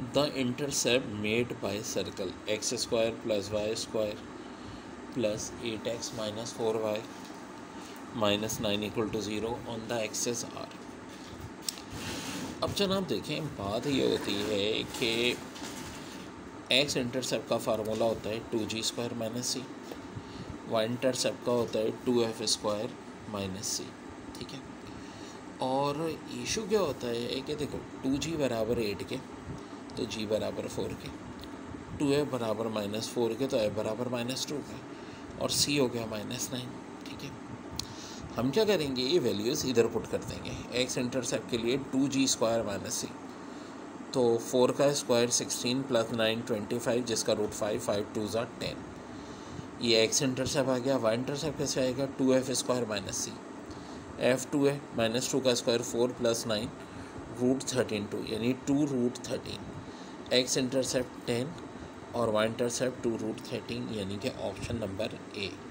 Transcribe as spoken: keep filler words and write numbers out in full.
The intercept made by circle x square plus y square plus eight x minus four y minus nine equal to zero on the axes are. अब जनाब देखें, बात ये होती है कि x intercept का फार्मूला होता है two g square minus c, y intercept का होता है two f square minus c. ठीक है, और इशू क्या होता है कि देखो टू जी बराबर एट के तो जी बराबर फोर के, टू एफ बराबर माइनस फोर के तो एफ बराबर माइनस टू का, और सी हो गया माइनस नाइन। ठीक है, हम क्या करेंगे, ये वैल्यूज़ इधर पुट कर देंगे। एक्स इंटरसेप्ट के लिए two g square minus c, तो फोर का square sixteen plus nine twenty five, जिसका root five, five two's a ten. ये एक्स इंटरसेप्ट आ गया। वाई इंटरसेप्ट कैसे आएगा, two f square minus c, f two है माइनस टू का square four plus nine root thirteen two, यानी two root thirteen. X intercept ten और y intercept two root thirteen, यानी कि ऑप्शन नंबर ए।